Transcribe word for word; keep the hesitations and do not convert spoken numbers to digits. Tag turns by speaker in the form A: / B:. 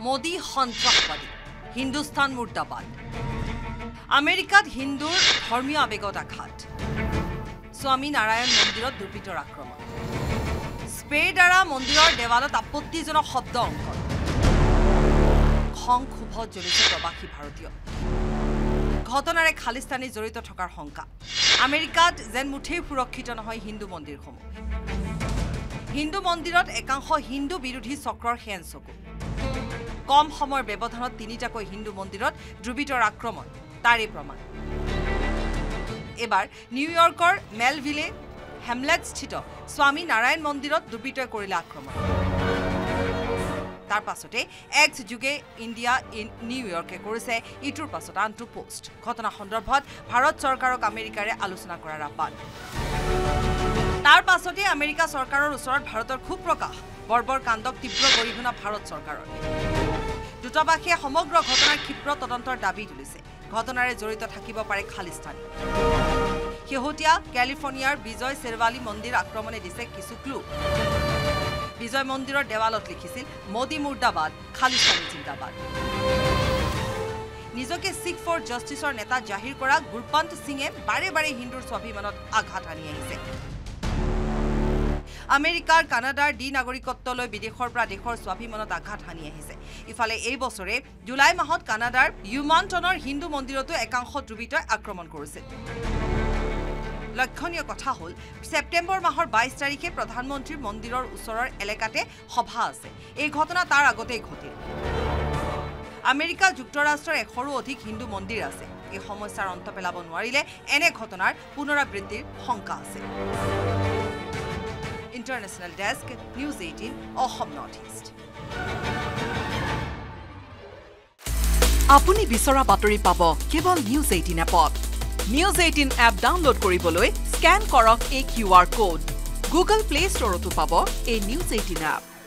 A: মোদী সন্ত্ৰাসবাদী হিন্দুস্তান মুৰ্দাবাদ আমেৰিকাত হিন্দুৰ ধৰ্মীয় আবেগত আঘাত স্বামী নাৰায়ণ মন্দিৰত দুৰ্বৃত্তৰ আক্ৰমণ স্প্ৰে দ্বাৰা মন্দিৰৰ দেৱালত আপত্তিজনক শব্দ অংকন খং ক্ষোভত জ্বলিছে প্ৰবাসী ভাৰতীয় ঘটনাৰে খালিস্তানী জড়িত থকাৰ শংকা আমেৰিকাত যেন মুঠেই সুৰক্ষিত নহয় হিন্দু মন্দিৰসমূহ হিন্দু মন্দিৰত একাংশ হিন্দু বিৰোধী চক্ৰৰ হেন চকু কম সময়ৰ ব্যৱধানত তিনিটাকৈ হিন্দু মন্দিৰত দুৰ্বৃত্তৰ আক্ৰমণ তাৰে প্ৰমাণ এবাৰ নিউয়ৰ্কৰ মেলভিলে হেমলেট স্থিত স্বামী নাৰায়ণ মন্দিৰত দুৰ্বৃত্তই কৰিলে আক্ৰমণ তাৰ পাছতে এক্স যুগে ইণ্ডিয়া ইন নিউয়ৰ্কে কৰিছে ইটোৰ পাছত আনটো পোষ্ট ঘটনা সন্দৰ্ভত ভাৰত চৰকাৰক আমেৰিকাৰে আলোচনা কৰাৰ আহ্বান তাৰ পাছতে আমেৰিকা চৰকাৰৰ ওচৰত ভাৰতৰ খুব প্ৰকাশ বৰ্বৰ কাণ্ডক তীব্ৰ গৰিহণা ভাৰত চৰকাৰৰ দূতাবাসে সমগ্ৰ ঘটনাৰ ক্ষীপ্ৰ তদন্তৰ দাবী তুলিছে ঘটনাৰে জড়িত থাকিব পাৰে খালিস্তানী শেহতীয়া কেলিফৰ্ণিয়াৰ বিজয় শেৰৱালী মন্দিৰ আক্ৰমণে দিছে কিছু ক্লু বিজয় মন্দিৰৰ দেৱালত লিখিছিল মোদী মুৰ্দাবাদ খালিস্তানী জিন্দাবাদ নিজকে শিখ ফৰ জাষ্টিছৰ নেতা জাহিৰ কৰা গুৰপন্ত সিঙে বাৰে বাৰে হিন্দুৰ স্বাভিমানত আঘাত আনি আহিছে আমেৰিকাৰ কানাডাৰ ডি নাগৰিকত্বলৈ বিদেশৰ পৰা দেশৰ স্বাভিমানত আঘাত হানি আহিছে ইফালে এই বছৰে জুলাই মাহত কানাডাৰ ইউমানটনৰ হিন্দু মন্দিৰতো একাংশ দুৰ্বৃত্তই আক্ৰমণ কৰিছিল লক্ষণীয় কথা হ'ল সেপ্টেম্বৰ মাহৰ বাইছ তাৰিখে প্ৰধানমন্ত্ৰীৰ মন্দিৰৰ ওচৰৰ এলেকাতে সভা আছে এই ঘটনা তাৰ আগতেই ঘটিল আমেৰিকা যুক্তৰাষ্ট্ৰৰ এশৰো অধিক হিন্দু মন্দিৰ আছে এই সমস্যাৰ অন্ত পেলাব নোৱাৰিলে এনে ঘটনাৰ পুনৰাবৃত্তিৰ শংকা আছে International Desk, News eighteen, Assam Northeast.
B: আপুনি বিচৰা বাতৰি পাব কেৱল News eighteen এপত News eighteen এপ ডাউনলোড কৰিবলৈ স্ক্যান কৰক এই Q R code Google Play Storeতো পাব এই News eighteen এপ